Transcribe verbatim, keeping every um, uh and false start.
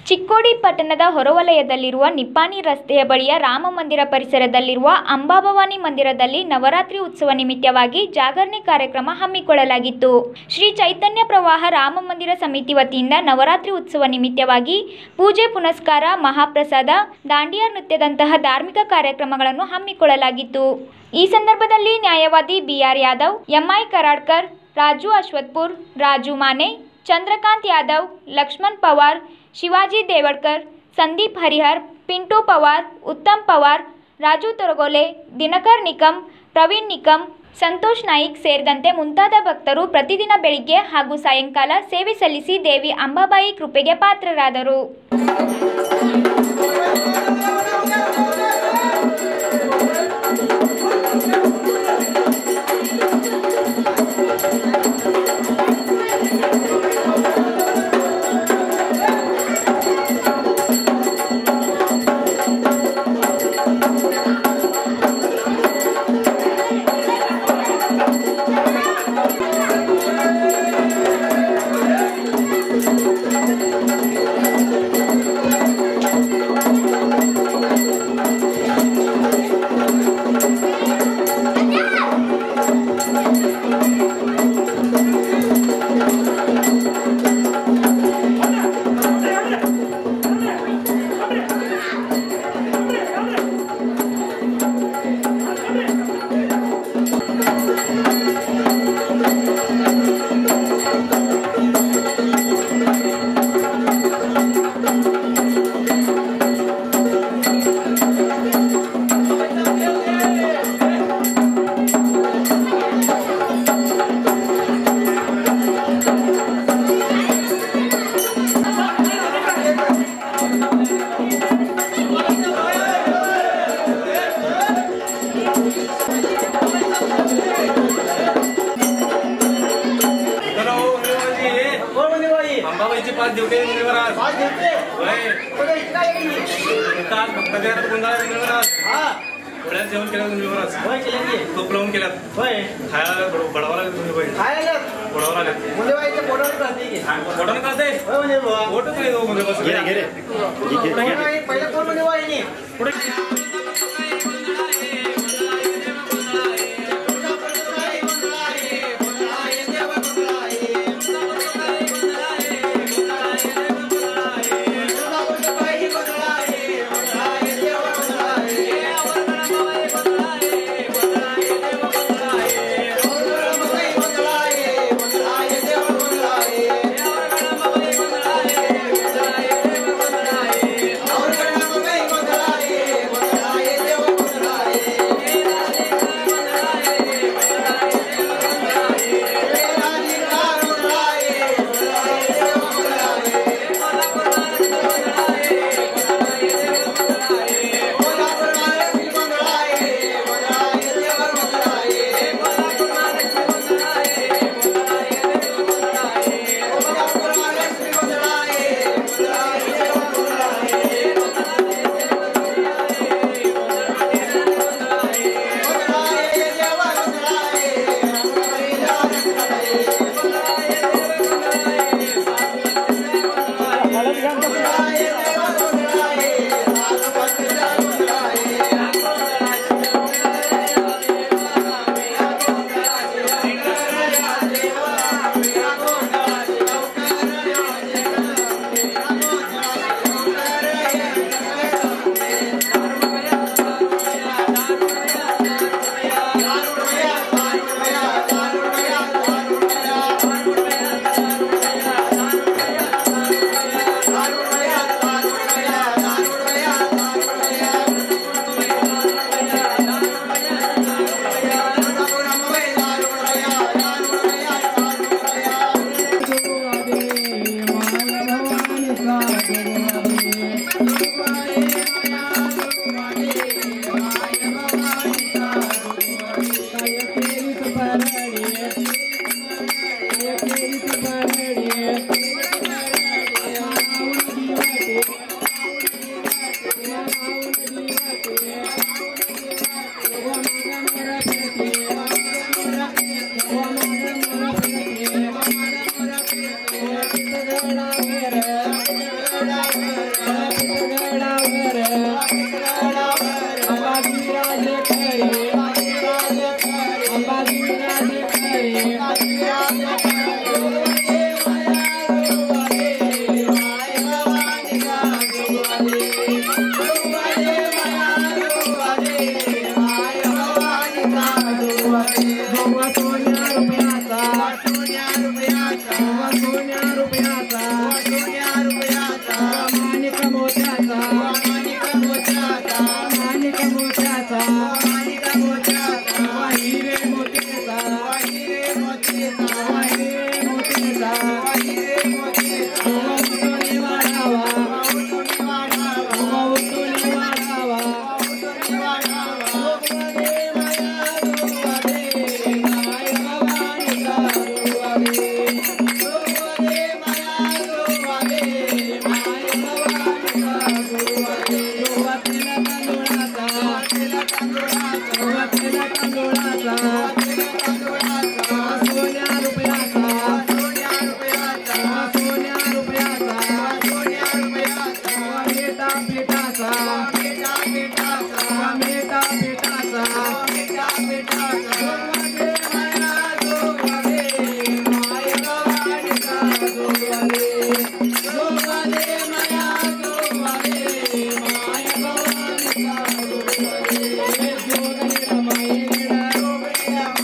ಚಿಕ್ಕೋಡಿ ಪಟ್ಟಣದ ಹೊರವಲಯದಲ್ಲಿರುವ ನಿಪ್ಪಾಣಿ ರಸ್ತೆಯ ಬಳಿಯ ರಾಮ ಮಂದಿರ ಪರಿಸರದಲ್ಲಿರುವ ಅಂಬಾಭವಾನಿ ಮಂದಿರದಲ್ಲಿ ನವರಾತ್ರಿ ಉತ್ಸವ ನಿಮಿತ್ತವಾಗಿ ಜಾಗರಣೆ ಕಾರ್ಯಕ್ರಮ ಹಮ್ಮಿಕೊಳ್ಳಲಾಗಿತ್ತು. ಶ್ರೀ ಚೈತನ್ಯ ಪ್ರವಾಹ ರಾಮ ಮಂದಿರ ಸಮಿತಿ ವತಿಯಿಂದ ನವರಾತ್ರಿ ಉತ್ಸವ ನಿಮಿತ್ತವಾಗಿ ಪೂಜೆ ಪುನಸ್ಕಾರ, ಮಹಾಪ್ರಸಾದ, ದಾಂಡಿಯಾ ನೃತ್ಯದಂತಹ ಧಾರ್ಮಿಕ ಕಾರ್ಯಕ್ರಮಗಳನ್ನು ಹಮ್ಮಿಕೊಳ್ಳಲಾಗಿತ್ತು. ಈ ಸಂದರ್ಭದಲ್ಲಿ ನ್ಯಾಯವಾದಿ B R Yadav, M I Karadkar, Raju Ashwathpur, Raju Mane, Chandrakant Yadav, Laxman Pawar, Shivaji Devadkar, Sandeep Harihar, Pintu Pawar, Uttam Pawar, Raju Toragole, Dinkar Nikam, Praveen Nikam, Santosh Naik ಸೇರಿದಂತೆ ಮುಂತಾದ ಭಕ್ತರು ಪ್ರತಿದಿನ ಬೆಳಿಗ್ಗೆ ಹಾಗೂ ಸಾಯಂಕಾಲ ಸೇವೆ ಸಲ್ಲಿಸಿ ದೇವಿ ಅಂಬಾಬಾಯಿ ಕೃಪೆಗೆ ಪಾತ್ರರಾದರು. अंबाबाईची पाच देवते महाराज पाच देवते होय काल भक्तांना गोंधळ महाराज हां थोड्या जेवण केलं तुम्ही महाराज होय केलं की तूप लावून केलं होय खायला बडवाला तुम्ही होय खायला बडवाला लागते म्हणजे बाईचे पोटावर करते की पोटावर करते होय म्हणजे पोट काय दो म्हणजे बस घे घे पहिला कोण म्हणजे वाईनी पुढे